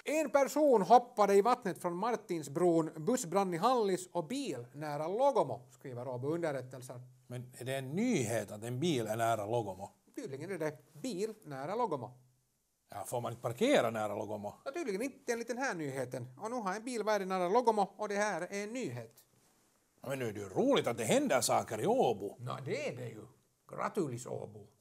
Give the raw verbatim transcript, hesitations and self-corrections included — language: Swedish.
En person hoppade i vattnet från Martinsbron, buss brann i Hallis och bil nära Logomo, skriver Åbo underrättelser. Men är det en nyhet att en bil är nära Logomo? Tydligen är det bil nära Logomo. Ja, får man inte parkera nära Logomo? Ja, tydligen inte enligt den här nyheten. Och nu har en bil varit nära Logomo och det här är en nyhet. Ja, men nu är det ju roligt att det händer saker i Åbo. Nå, det är det ju. Gratulis Åbo.